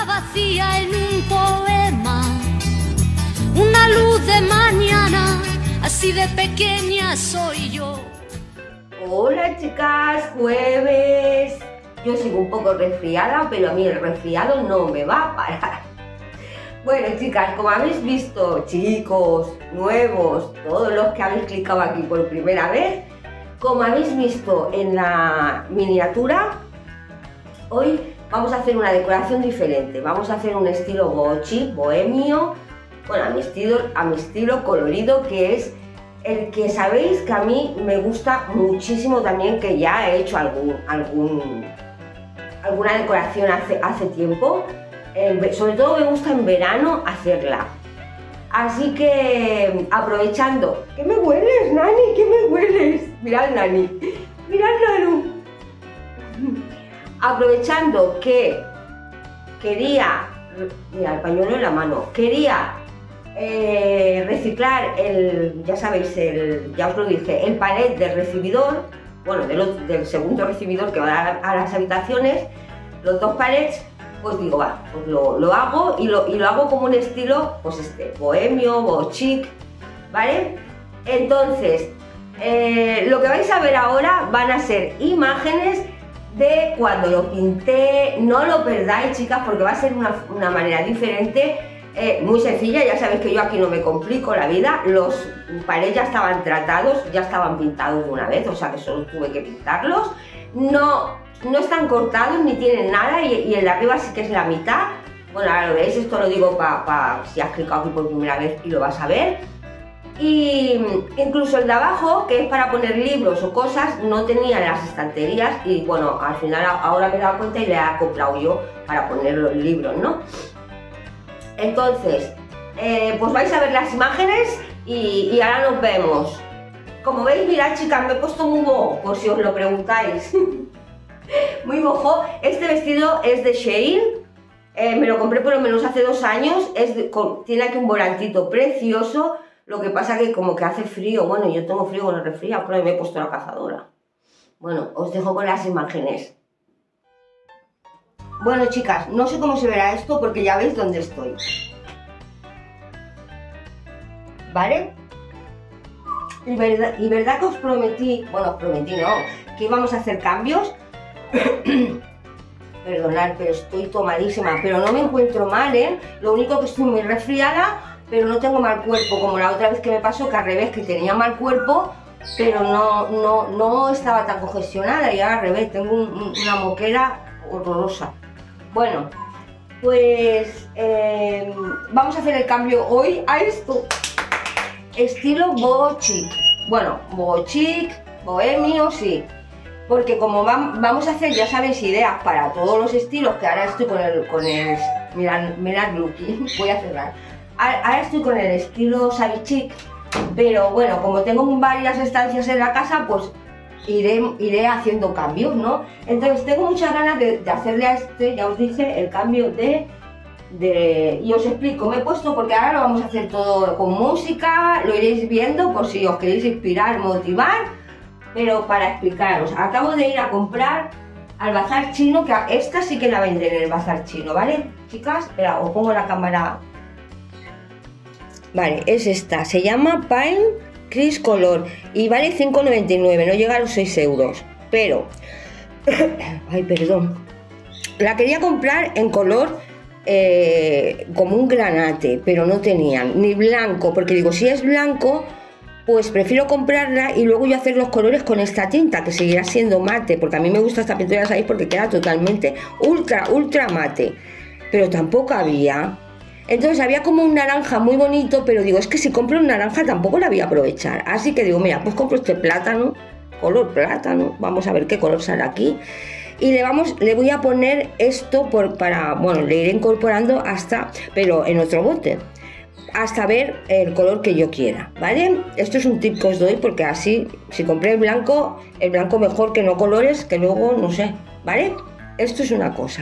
está vacía en un poema, una luz de mañana, así de pequeña soy yo. Hola chicas, jueves. Yo sigo un poco resfriada, pero a mí el resfriado no me va a parar. Bueno chicas, como habéis visto, chicos, nuevos, todos los que habéis clicado aquí por primera vez, como habéis visto en la miniatura, hoy vamos a hacer una decoración diferente. Vamos a hacer un estilo boho-chic, bohemio, bueno, a mi estilo colorido, que es el que sabéis que a mí me gusta muchísimo también, que ya he hecho alguna decoración hace tiempo. Sobre todo me gusta en verano hacerla. Así que aprovechando... ¿Qué me hueles, Nani? ¿Qué me hueles? Mirad, Nani. Mirad, Nanu. Aprovechando que quería... Mira, el pañuelo en la mano. Quería reciclar ya sabéis, ya os lo dije, el palet del recibidor, bueno, del segundo recibidor que va a las habitaciones, los dos palets. Pues digo, va, pues lo hago y lo hago como un estilo, pues bohemio, boho-chic, ¿vale? Entonces, lo que vais a ver ahora van a ser imágenes de cuando lo pinté. No lo perdáis, chicas, porque va a ser una manera diferente, muy sencilla. Ya sabéis que yo aquí no me complico la vida. Los palets ya estaban tratados, ya estaban pintados de una vez, o sea que solo tuve que pintarlos. No están cortados ni tienen nada, y el de arriba sí que es la mitad. Bueno, ahora lo veis, esto lo digo para si has clicado aquí por primera vez y lo vas a ver. Y incluso el de abajo, que es para poner libros o cosas, no tenía en las estanterías, y bueno, al final ahora me he dado cuenta y le he comprado yo para poner los libros, ¿no? Entonces, pues vais a ver las imágenes y ahora nos vemos. Como veis, mirad chicas, me he puesto muy boho, por si os lo preguntáis. Muy boho. Este vestido es de Shein, me lo compré por lo menos hace 2 años, tiene aquí un volantito precioso. Lo que pasa que como que hace frío, bueno, yo tengo frío con el resfriado, pero me he puesto la cazadora. Bueno, os dejo con las imágenes. Bueno chicas, no sé cómo se verá esto porque ya veis dónde estoy, ¿vale? Y verdad que os prometí, bueno, os prometí no, que íbamos a hacer cambios. Perdonad, pero estoy tomadísima, pero no me encuentro mal, ¿eh? Lo único que estoy muy resfriada, pero no tengo mal cuerpo, como la otra vez que me pasó, que al revés, que tenía mal cuerpo, pero no estaba tan congestionada, y ahora al revés, tengo una moquera horrorosa. Bueno, pues vamos a hacer el cambio hoy a esto, estilo boho-chic. Bueno, boho-chic, bohemio, sí. Porque como vamos a hacer, ya sabéis, ideas para todos los estilos, que ahora estoy con el mirad Lucky, voy a cerrar. Ahora estoy con el estilo shabby-chic, pero bueno, como tengo varias estancias en la casa, pues iré haciendo cambios, ¿no? Entonces tengo muchas ganas de hacerle a ya os dije, el cambio y os explico, me he puesto, porque ahora lo vamos a hacer todo con música, lo iréis viendo por si os queréis inspirar, motivar. Pero para explicaros, acabo de ir a comprar al bazar chino, que esta sí que la venden en el bazar chino, ¿vale? Chicas, espera, os pongo la cámara. Vale, es esta, se llama Pine Cris Color y vale 5,99, no llega a los 6 euros. Pero, ay, perdón, la quería comprar en color como un granate, pero no tenían ni blanco, porque digo, si es blanco, pues prefiero comprarla y luego yo hacer los colores con esta tinta, que seguirá siendo mate, porque a mí me gusta esta pintura, ya sabéis, porque queda totalmente ultra mate, pero tampoco había. Entonces había como un naranja muy bonito, pero digo, es que si compro un naranja tampoco la voy a aprovechar, así que digo, mira, pues compro este plátano, color plátano, vamos a ver qué color sale aquí, y le voy a poner esto bueno, le iré incorporando pero en otro bote, hasta ver el color que yo quiera, ¿vale? Esto es un tip que os doy, porque así, si compré el blanco mejor que no colores, que luego, no sé, ¿vale? Esto es una cosa.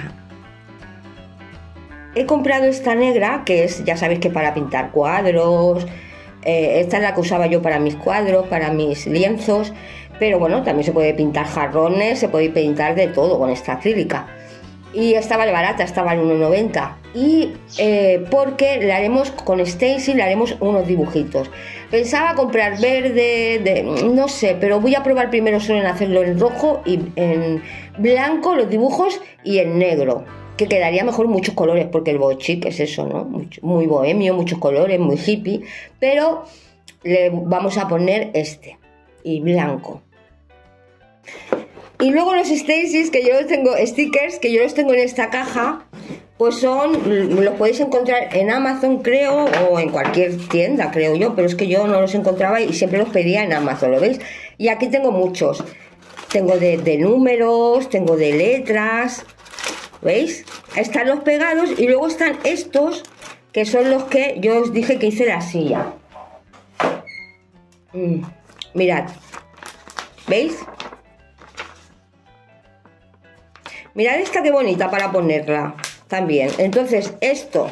He comprado esta negra, que es, ya sabéis que para pintar cuadros, esta es la que usaba yo para mis cuadros, para mis lienzos, pero bueno, también se puede pintar jarrones, se puede pintar de todo con esta acrílica. y estaba barata, estaba al 1,90, y porque le haremos con stencil, le haremos unos dibujitos. Pensaba comprar verde, no sé, pero voy a probar primero solo en hacerlo en rojo y en blanco los dibujos y en negro, que quedaría mejor muchos colores, porque el bochic es eso, ¿no? Muy bohemio, muchos colores, muy hippie, pero le vamos a poner este y blanco. Y luego los stencils, que yo los tengo, stickers, que yo los tengo en esta caja, pues los podéis encontrar en Amazon, creo, o en cualquier tienda, creo yo, pero es que yo no los encontraba y siempre los pedía en Amazon, ¿lo veis? Y aquí tengo muchos. Tengo de números, tengo de letras, ¿veis? Están los pegados y luego están estos, que son los que yo os dije que hice la silla. Mirad, ¿veis? Mirad esta qué bonita para ponerla también. Entonces esto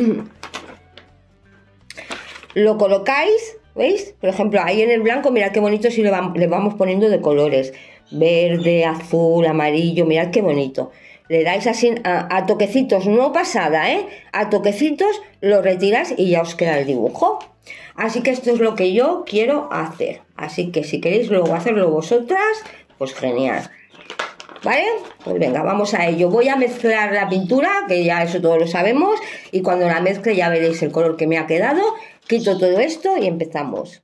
lo colocáis, ¿veis? Por ejemplo, ahí en el blanco, mirad qué bonito si le vamos poniendo de colores. Verde, azul, amarillo, mirad qué bonito. Le dais así a toquecitos, no pasada, ¿eh? A toquecitos lo retiras y ya os queda el dibujo. Así que esto es lo que yo quiero hacer. Así que si queréis luego hacerlo vosotras, pues genial. ¿Vale? Pues venga, vamos a ello. Voy a mezclar la pintura, que ya eso todos lo sabemos, y cuando la mezcle ya veréis el color que me ha quedado. Quito todo esto y empezamos.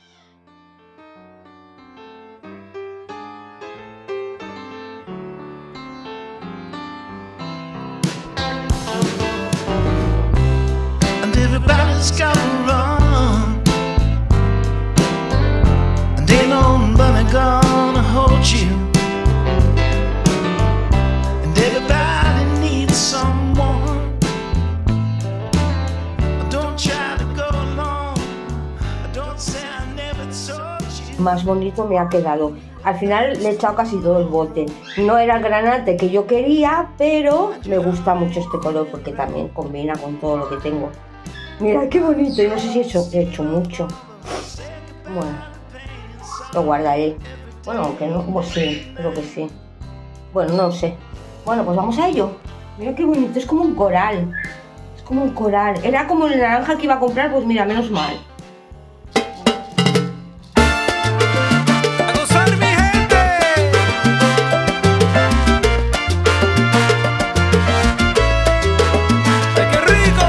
And everybody's got a run, and ain't nobody gonna hold you. Everybody needs someone. Don't try to go alone. Don't say I never told you. Más bonito me ha quedado. Al final le he echado casi todo el bote. No era el granate que yo quería, pero me gusta mucho este color porque también combina con todo lo que tengo. Mirad qué bonito. Y no sé si he hecho mucho. Bueno, lo guardaré. Bueno, aunque no, pues sí, creo que sí. Bueno, no sé. Bueno, pues vamos a ello. Mira qué bonito, es como un coral. Es como un coral. Era como el naranja que iba a comprar, pues mira, menos mal. A gozar, mi gente. ¡Ay, qué rico!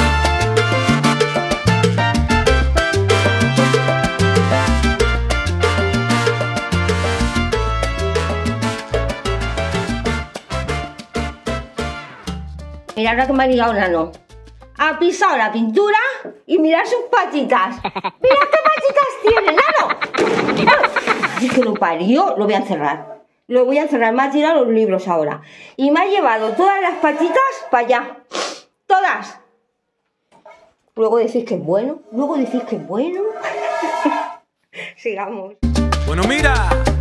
Mirad la que me ha ligado Nano. Ha pisado la pintura y mirad sus patitas. ¡Mirad qué patitas tiene, Nano! Ay, que lo parió. Lo voy a encerrar. Lo voy a encerrar. Me ha tirado los libros ahora. Y me ha llevado todas las patitas para allá. Todas. Luego decís que es bueno. Luego decís que es bueno. Sigamos. Bueno, mira.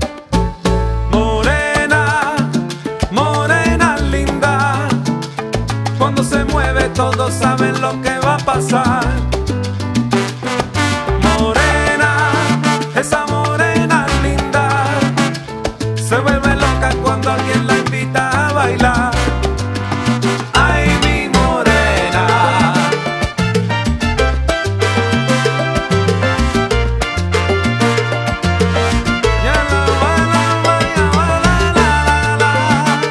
Morena, morena linda. Cuando se mueve todos saben lo que va a pasar. Morena, esa morena linda, se vuelve loca cuando alguien la invita a bailar. Ay, mi morena. Ya la baila, baila, baila, la, la, la.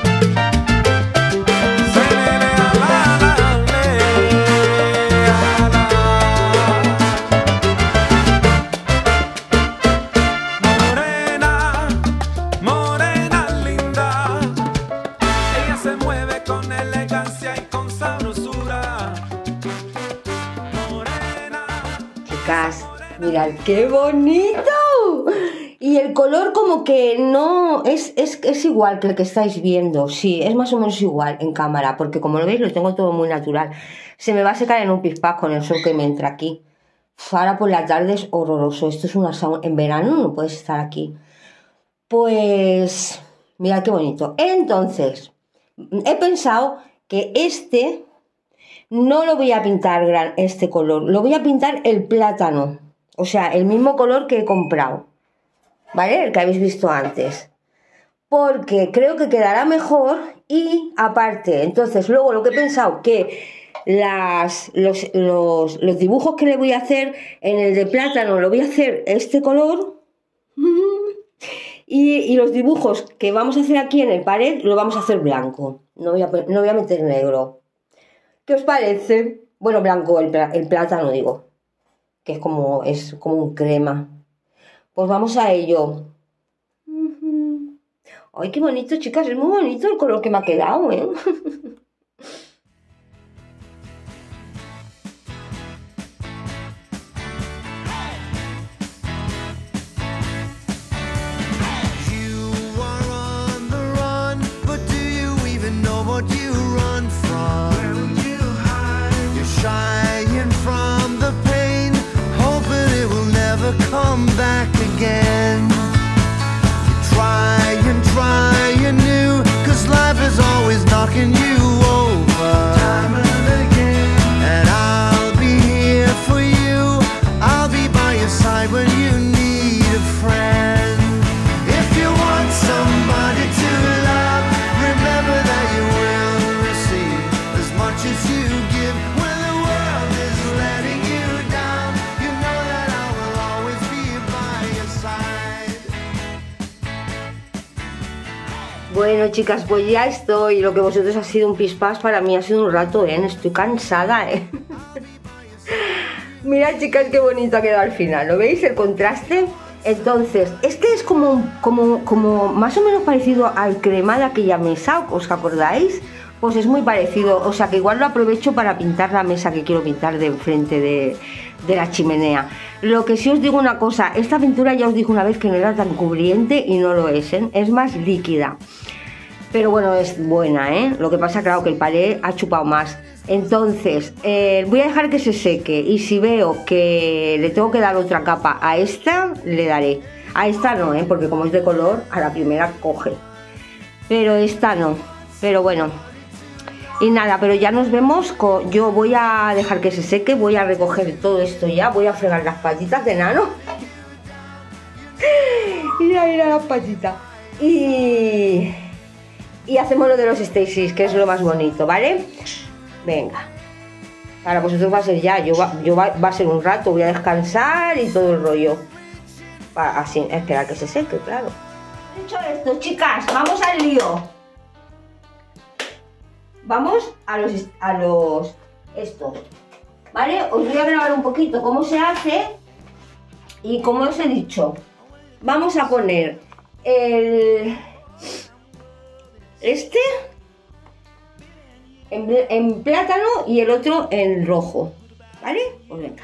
Se le le, a la, la, le, a la. Morena, morena linda, ella se mueve con elegancia y con sabrosura. Morena. Chicas, mirad qué bonito. Y el color como que no es igual que el que estáis viendo. Sí, es más o menos igual en cámara, porque como lo veis lo tengo todo muy natural. Se me va a secar en un pispás con el sol que me entra aquí. Ahora por la tarde es horroroso. Esto es una sauna. En verano no puedes estar aquí. Pues mirad qué bonito. Entonces, he pensado que este no lo voy a pintar este color, lo voy a pintar el plátano, o sea, el mismo color que he comprado, ¿vale? El que habéis visto antes. porque creo que quedará mejor y aparte, entonces luego lo que he pensado que los dibujos que le voy a hacer en el de plátano lo voy a hacer este color y los dibujos que vamos a hacer aquí en el pared lo vamos a hacer blanco, no voy a meter negro. ¿Qué os parece? Bueno, blanco, el plátano digo, que es como un crema. Pues vamos a ello. Ay, qué bonito, chicas, es muy bonito el color que me ha quedado, ¿eh? Come back again. Try and new, 'cause life is always knocking you over. Time and again. And I'll be here for you. I'll be by your side when you need a friend. If you want somebody to love, remember that you will receive as much as you give. When the world is letting you down, you know that I will always be by your side. Bueno, chicas, pues ya estoy. Lo que vosotros ha sido un pispás, para mí ha sido un rato, ¿eh? Estoy cansada, ¿eh? Mirad, chicas, qué bonito ha quedado al final. ¿Lo veis? El contraste. Entonces, este es como más o menos parecido al crema de aquella mesa, ¿os acordáis? Pues es muy parecido, o sea que igual lo aprovecho para pintar la mesa que quiero pintar de enfrente de la chimenea. Lo que sí os digo una cosa, esta pintura ya os dije una vez que no era tan cubriente y no lo es más líquida. Pero bueno, es buena, ¿eh? Lo que pasa, claro, que el palé ha chupado más. Entonces, voy a dejar que se seque y si veo que le tengo que dar otra capa a esta, le daré. A esta no, ¿eh? Porque como es de color, a la primera coge. Pero esta no. Pero bueno. Y nada, pero ya nos vemos. Yo voy a dejar que se seque, voy a recoger todo esto ya, voy a fregar las patitas de Nano. Mira las patitas. Y hacemos lo de los Stacy's, que es lo más bonito, ¿vale? Venga. Para vosotros va a ser ya, va a ser un rato, voy a descansar y todo el rollo. Así, esperar que se seque, claro. Dicho esto, chicas, vamos al lío. Vamos a los estos, ¿vale? Os voy a grabar un poquito cómo se hace y como os he dicho, vamos a poner este en plátano y el otro en rojo, ¿vale? Pues venga.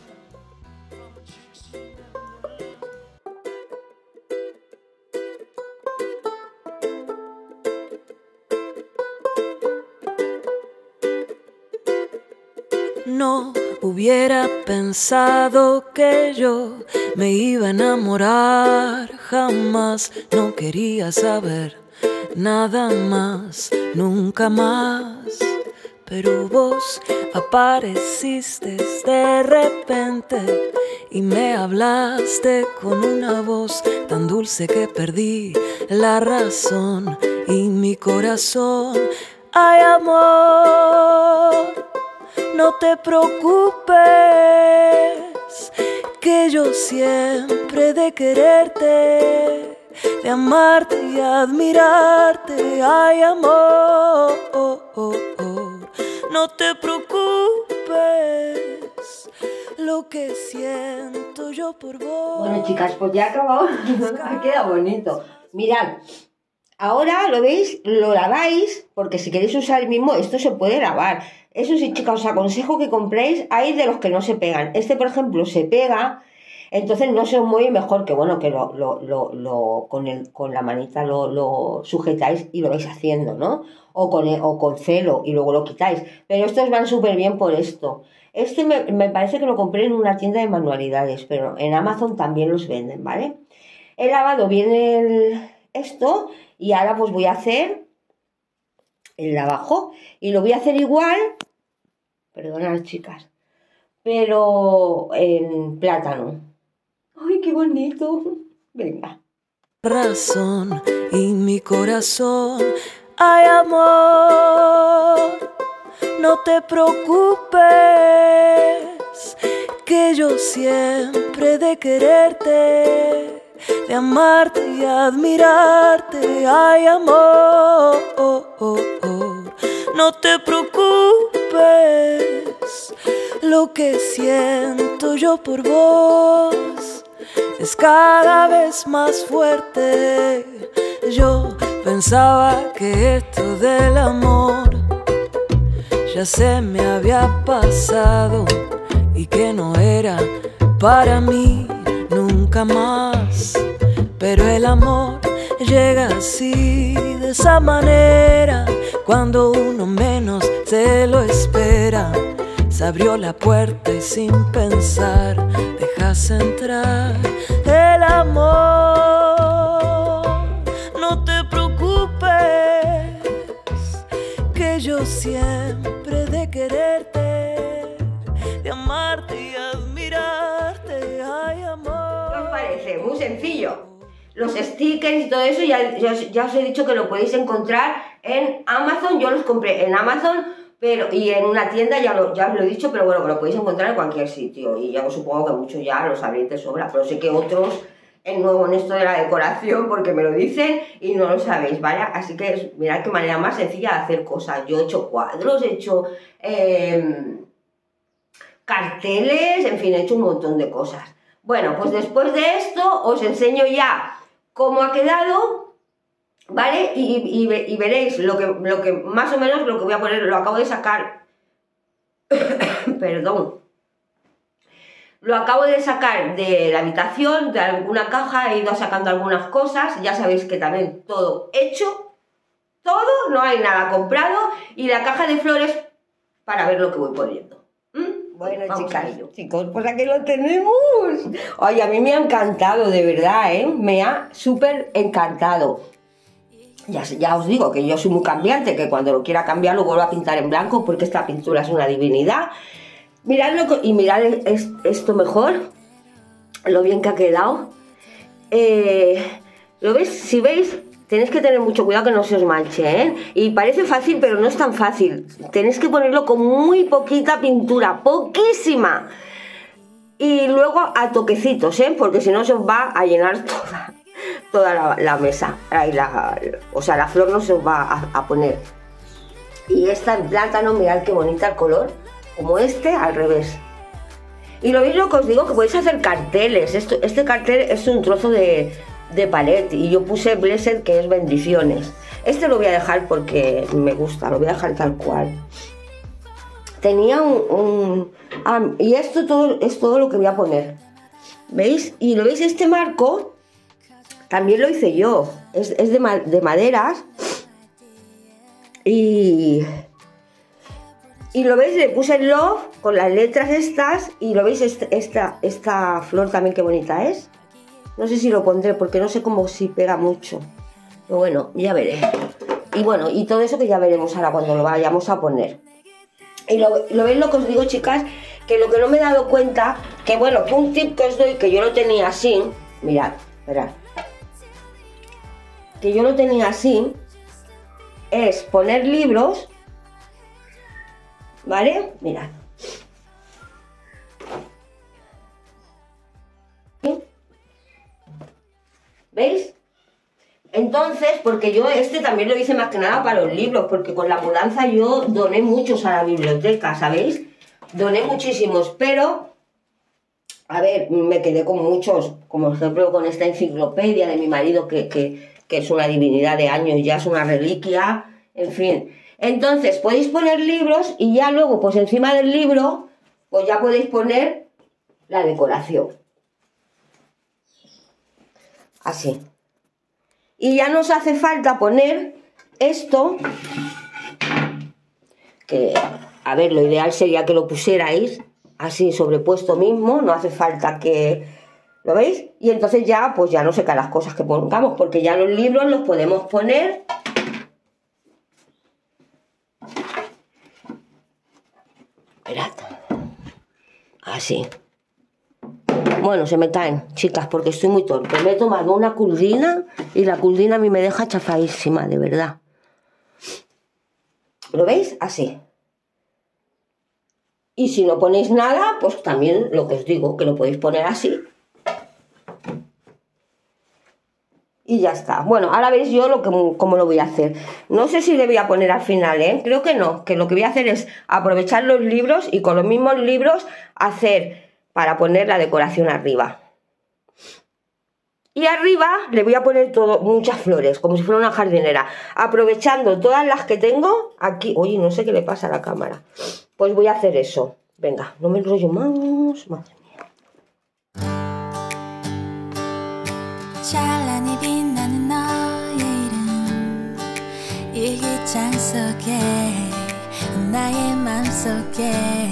No hubiera pensado que yo me iba a enamorar, jamás no quería saber nada más, nunca más. Pero vos apareciste de repente y me hablaste con una voz tan dulce que perdí la razón y mi corazón. Ay, amor, no te preocupes, que yo siempre he de quererte, de amarte y admirarte. Ay, amor, no te preocupes, lo que siento yo por vos. Bueno, chicas, pues ya ha acabado. Ha quedado bonito. Mirad. Ahora, ¿lo veis? Lo laváis, porque si queréis usar el mismo, esto se puede lavar. Eso sí, chicas, os aconsejo que compréis. Hay de los que no se pegan. Este, por ejemplo, se pega, entonces no se os mueve mejor que, bueno, que con la manita lo sujetáis y lo vais haciendo, ¿no? O con celo y luego lo quitáis. Pero estos van súper bien por esto. Este me parece que lo compré en una tienda de manualidades, pero en Amazon también los venden, ¿vale? He lavado bien esto y ahora pues voy a hacer el de abajo y lo voy a hacer igual, perdonad, chicas, pero en plátano. ¡Ay, qué bonito! Venga. razón y mi corazón. Ay, amor, no te preocupes, que yo siempre he de quererte, de amarte y admirarte. Ay, amor, no te preocupes, lo que siento yo por vos es cada vez más fuerte. Yo pensaba que esto del amor ya se me había pasado y que no era para mí nunca más. Pero el amor llega así, de esa manera, cuando uno menos se lo espera. Se abrió la puerta y sin pensar dejas entrar el amor. No te preocupes, que yo siempre he de quererte, de amarte y admirarte. Ay, amor. ¿Qué os parece? Muy sencillo. Los stickers y todo eso ya os he dicho que lo podéis encontrar en Amazon. Yo los compré en Amazon, pero y en una tienda ya os lo he dicho, pero bueno, que lo podéis encontrar en cualquier sitio. Y ya os supongo que muchos ya lo sabréis de sobra, pero sé que otros es nuevo en esto de la decoración porque me lo dicen y no lo sabéis, ¿vale? Así que mirad qué manera más sencilla de hacer cosas. Yo he hecho cuadros, he hecho carteles, en fin, he hecho un montón de cosas. Bueno, pues después de esto os enseño ya cómo ha quedado, ¿vale? Y veréis lo que más o menos lo que voy a poner. Lo acabo de sacar perdón, lo acabo de sacar de la habitación, de alguna caja, he ido sacando algunas cosas. Ya sabéis que también todo hecho, todo, no hay nada comprado, y la caja de flores para ver lo que voy poniendo. Bueno, chicos, pues aquí lo tenemos. Oye, a mí me ha encantado, de verdad, ¿eh? Me ha súper encantado. Ya os digo que yo soy muy cambiante, que cuando lo quiera cambiar lo vuelvo a pintar en blanco, porque esta pintura es una divinidad. Miradlo y mirad esto mejor, lo bien que ha quedado. ¿Lo veis? Si veis, tenéis que tener mucho cuidado que no se os manche, ¿eh? Y parece fácil, pero no es tan fácil. Tenéis que ponerlo con muy poquita pintura, poquísima. Y luego a toquecitos, ¿eh? Porque si no se os va a llenar toda la mesa. O sea, la flor no se os va a poner. Y esta en plátano, mirad qué bonita el color. Como este, al revés. Y lo veis lo que os digo, que podéis hacer carteles. Este cartel es un trozo de palet y yo puse blessed, que es bendiciones. Este lo voy a dejar porque me gusta, lo voy a dejar tal cual. Tenía y esto es todo lo que voy a poner. ¿Veis? Y lo veis, este marco también lo hice yo. Es de maderas. Y lo veis, le puse el love con las letras estas. Y lo veis, esta flor también qué bonita es. No sé si lo pondré porque no sé cómo si pega mucho. Pero bueno, ya veré. Y bueno, y todo eso que ya veremos ahora cuando lo vayamos a poner. Y lo veis lo que os digo, chicas, que lo que no me he dado cuenta, que bueno, un tip que os doy, que yo lo tenía así. Mirad, esperad. Que yo lo tenía así. Es poner libros. ¿Vale? Mirad. ¿Veis? Entonces, porque yo también lo hice más que nada para los libros, porque con la mudanza yo doné muchos a la biblioteca, ¿sabéis? Doné muchísimos, pero, a ver, me quedé con muchos, como por ejemplo con esta enciclopedia de mi marido, que es una divinidad de años, ya es una reliquia, en fin. Entonces, podéis poner libros y ya luego, pues encima del libro, pues ya podéis poner la decoración. Así. Y ya nos hace falta poner esto, que, a ver, lo ideal sería que lo pusierais así sobrepuesto mismo, no hace falta que... ¿Lo veis? Y entonces ya, pues ya no sé qué las cosas que pongamos, porque ya los libros los podemos poner... Esperad. Así. Bueno, se me caen, chicas, porque estoy muy torpe. Me he tomado una culdina y la culdina a mí me deja chafadísima, de verdad. ¿Lo veis? Así. Y si no ponéis nada, pues también lo que os digo, que lo podéis poner así. Y ya está. Bueno, ahora veis yo cómo lo voy a hacer. No sé si le voy a poner al final, ¿eh? Creo que no, que lo que voy a hacer es aprovechar los libros y con los mismos libros hacer para poner la decoración arriba. Y arriba le voy a poner muchas flores, como si fuera una jardinera. Aprovechando todas las que tengo aquí. Oye, no sé qué le pasa a la cámara. Pues voy a hacer eso. Venga, no me enrollo más. Madre mía. 찬란히 빛나는 너의 이름 일기장 속에 나의 맘속에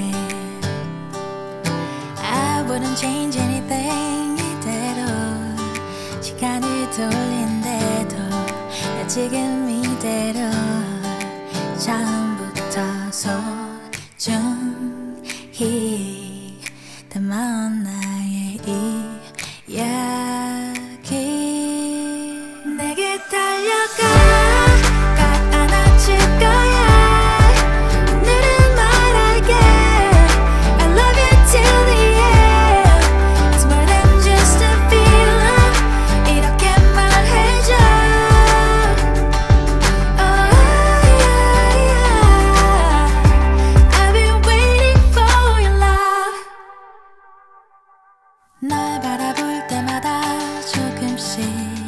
I wouldn't change anything 이대로 시간을 돌린대도 나 지금 이대로 처음부터 소중히 담아온 나의 이야기 내게 달려가 꽉 안아줄 거야 오늘은 말할게 I love you till the end It's more than just a feeling 이렇게 말해줘 Oh yeah, yeah. I've been waiting for your love 널 바라볼 때마다 조금씩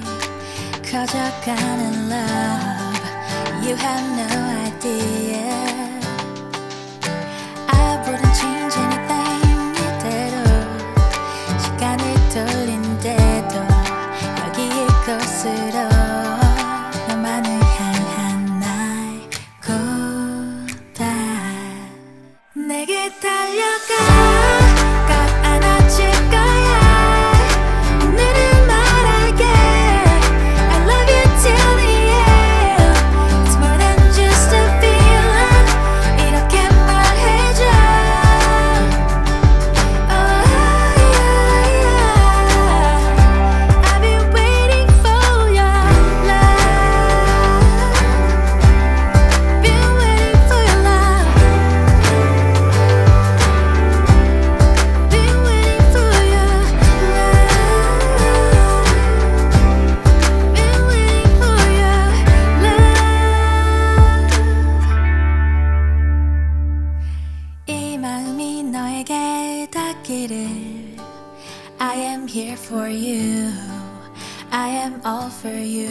커져가는 love You have no idea I wouldn't change anything 이대로 시간을 돌린대도 여기 이곳으로 너만을 향한 나의 고백 내게 달려가 꽉 안아줄 거야 오늘은 말할게 I love you till the end It's more than just a feeling 이렇게 말해줘 Oh yeah, yeah. I've been waiting for your love Been waiting for your love Been waiting for your love Been waiting for your love 이 마음이 너에게 닿기를 I am here for you I am all for you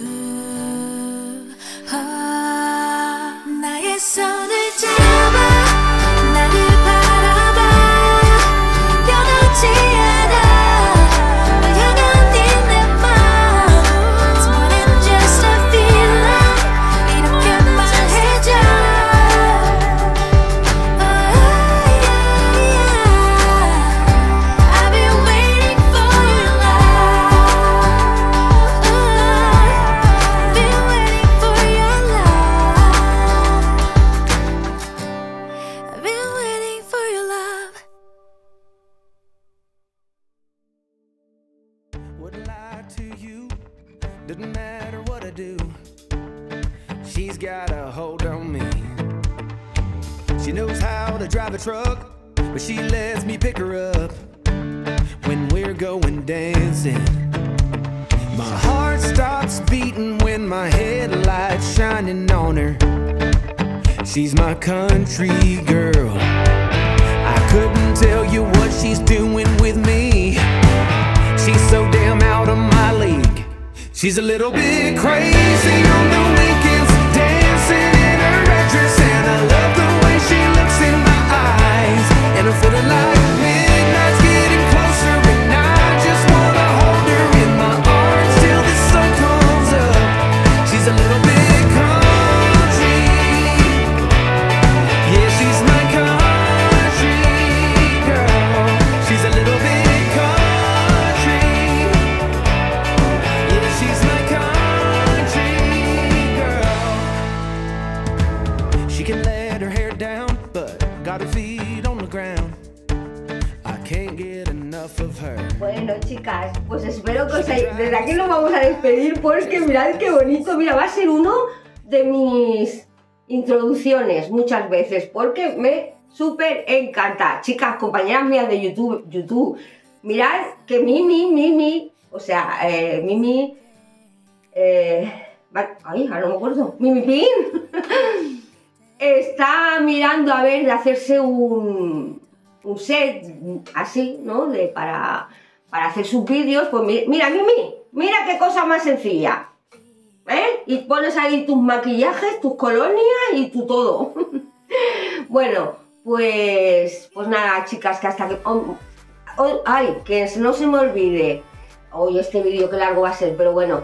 나의 손을 잡아 나를 바라봐 변하지 않아 널 향한 이 내 맘 It's more than just a feeling 이렇게 말해줘 Oh yeah, yeah. I've been waiting for your love Been waiting for your love I've been waiting for your love Wouldn't lie to you, doesn't matter what I do. She's got a hold on me. She knows how to drive a truck, but she lets me pick her up when we're going dancing. My heart stops beating when my headlights shining on her. She's my country girl. I couldn't tell you what she's doing with me. She's so damn out of my league. She's a little bit crazy on the weekends, dancing in her red dress, and I love the way she looks in my eyes. And I'm feeling like midnight's getting closer, and I just wanna hold her in my arms till the sun comes up. She's a little bit country, yeah, she's my country girl. She's a little bit country, yeah, she's my country girl. She can let her hair down, but got her feet on the ground. I can't get enough of her. Bueno, chicas, pues espero que os haya... Desde aquí nos vamos a despedir porque mirad qué bonito. Mira, va a ser uno de mis introducciones muchas veces porque me súper encanta. Chicas, compañeras mías de YouTube, mirad que Mimi, o sea, Mimi... ay, ahora no me acuerdo. Mimi Pin está mirando a ver de hacerse un set así, ¿no? Para hacer sus vídeos. Pues mira, Mimi, mira qué cosa más sencilla, ¿eh? Y pones ahí tus maquillajes, tus colonias y tu todo. Bueno, pues nada, chicas, que hasta que... ay, que no se me olvide. Hoy este vídeo que largo va a ser, pero bueno.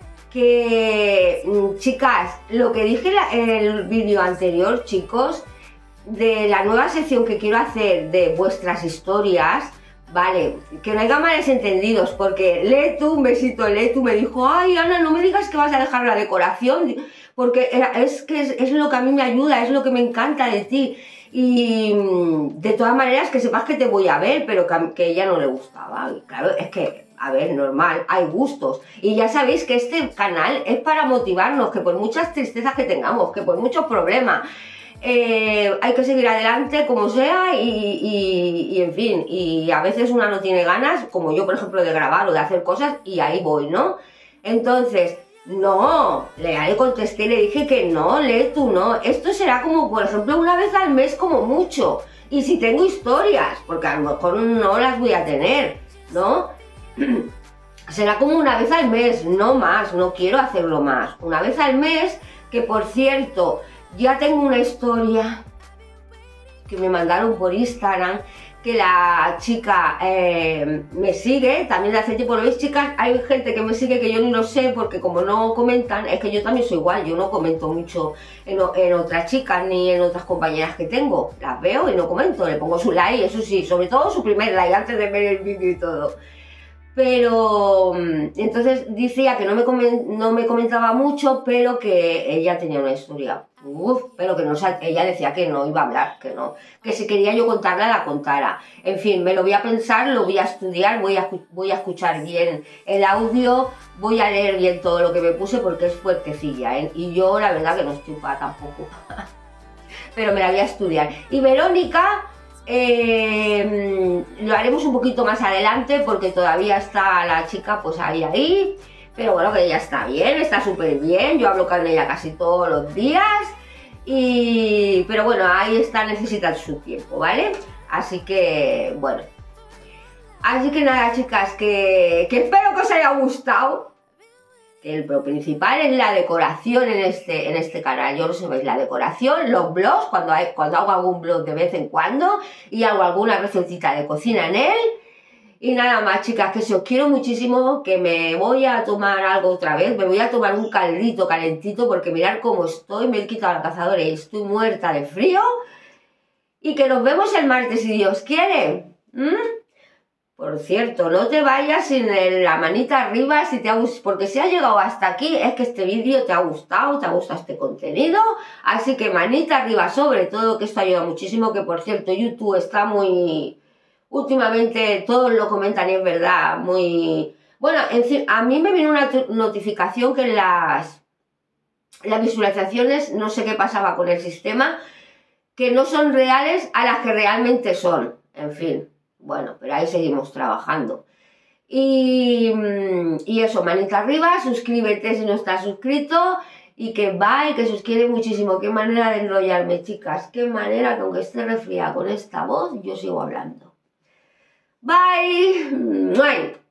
Que, chicas, lo que dije en el vídeo anterior, chicos, de la nueva sección que quiero hacer de vuestras historias, vale, que no haya males entendidos, porque Letu, un besito, Letu me dijo, ay, Ana, no me digas que vas a dejar la decoración, porque es lo que a mí me ayuda, es lo que me encanta de ti. Y de todas maneras que sepas que te voy a ver, pero que a ella no le gustaba. Y claro, es que, a ver, normal, hay gustos. Y ya sabéis que este canal es para motivarnos, que por muchas tristezas que tengamos, que por muchos problemas, hay que seguir adelante como sea y en fin, y a veces una no tiene ganas, como yo por ejemplo, de grabar o de hacer cosas y ahí voy, ¿no? Entonces... no, le contesté y le dije que no, tú no. Esto será como, por ejemplo, una vez al mes como mucho. Y si tengo historias, porque a lo mejor no las voy a tener, ¿no? Será como una vez al mes, no más, no quiero hacerlo más. Una vez al mes, que por cierto, ya tengo una historia que me mandaron por Instagram, que la chica me sigue, también de hace tiempo. ¿Lo veis, chicas? Hay gente que me sigue que yo ni lo sé, porque como no comentan, es que yo también soy igual, yo no comento mucho en otras chicas ni en otras compañeras que tengo. Las veo y no comento, le pongo su like, eso sí, sobre todo su primer like antes de ver el vídeo y todo. Pero entonces decía que no me comentaba mucho, pero que ella tenía una historia. Pero que no, ella decía que no iba a hablar, que no, que si quería yo contarla, la contara. En fin, me lo voy a pensar, lo voy a estudiar, voy a escuchar bien el audio, voy a leer bien todo lo que me puse porque es fuertecilla, ¿eh? Y yo la verdad que no estoy para tampoco. Pero me la voy a estudiar. Y Verónica... lo haremos un poquito más adelante porque todavía está la chica pues ahí, pero bueno, que ella está bien, está súper bien, yo hablo con ella casi todos los días pero bueno, ahí está, necesita su tiempo, ¿vale? Así que bueno, así que nada, chicas, que espero que os haya gustado. Lo principal es la decoración en este canal. Yo lo sabéis, la decoración, los blogs, cuando hago algún blog de vez en cuando y hago alguna recetita de cocina en él. Y nada más, chicas, que si os quiero muchísimo, que me voy a tomar algo otra vez, me voy a tomar un caldito calentito porque mirad cómo estoy, me he quitado la cazadora y estoy muerta de frío. Y que nos vemos el martes si Dios quiere. Por cierto, no te vayas sin la manita arriba si te ha gustado, porque si has llegado hasta aquí es que este vídeo te ha gustado este contenido, así que manita arriba sobre todo, que esto ayuda muchísimo, que por cierto YouTube está muy... últimamente todos lo comentan y es verdad, muy... Bueno, a mí me vino una notificación que las visualizaciones, no sé qué pasaba con el sistema, que no son reales a las que realmente son, en fin. Bueno, pero ahí seguimos trabajando. Y eso, manita arriba, suscríbete si no estás suscrito. Y que bye, que se os quiere muchísimo. Qué manera de enrollarme, chicas. Qué manera que aunque esté resfriada con esta voz, yo sigo hablando. Bye.